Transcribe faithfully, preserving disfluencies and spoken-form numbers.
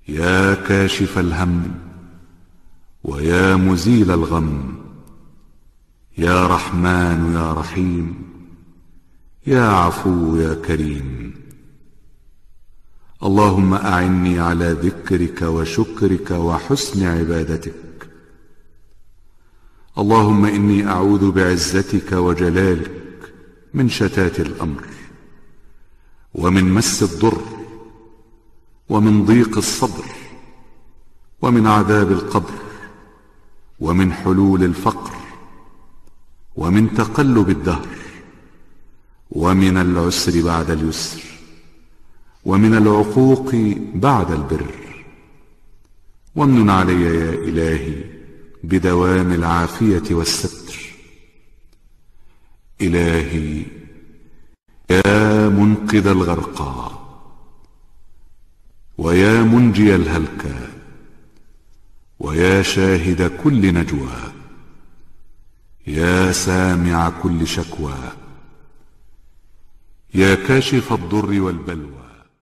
يا كاشف الهم ويا مزيل الغم، يا رحمن يا رحيم، يا عفو يا كريم. اللهم أعني على ذكرك وشكرك وحسن عبادتك. اللهم إني أعوذ بعزتك وجلالك من شتات الأمر، ومن مس الضر، ومن ضيق الصدر، ومن عذاب القبر، ومن حلول الفقر، ومن تقلب الدهر، ومن العسر بعد اليسر، ومن العقوق بعد البر. وامنن علي يا إلهي بدوام العافية والستر. إلهي يا منقذ الغرقى، ويا منجي الهلكى، ويا شاهد كل نجوى، يا سامع كل شكوى، يا كاشف الضر والبلوى.